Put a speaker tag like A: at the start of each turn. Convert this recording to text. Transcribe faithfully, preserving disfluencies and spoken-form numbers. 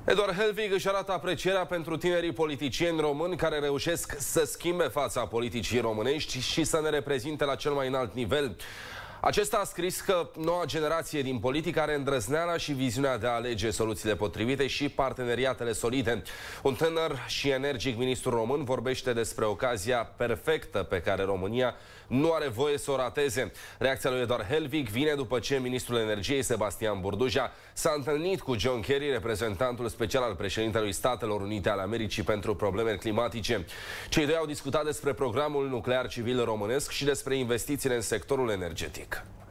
A: Eduard Helvig își arată aprecierea pentru tinerii politicieni români care reușesc să schimbe fața politicii românești și să ne reprezinte la cel mai înalt nivel. Acesta a scris că noua generație din politică are îndrăzneala și viziunea de a alege soluțiile potrivite și parteneriatele solide. Un tânăr și energic ministru român vorbește despre ocazia perfectă pe care România nu are voie să o rateze. Reacția lui Eduard Helvig vine după ce ministrul energiei Sebastian Burduja s-a întâlnit cu John Kerry, reprezentantul special al președintelui Statelor Unite ale Americii pentru probleme climatice. Cei doi au discutat despre programul nuclear civil românesc și despre investițiile în sectorul energetic.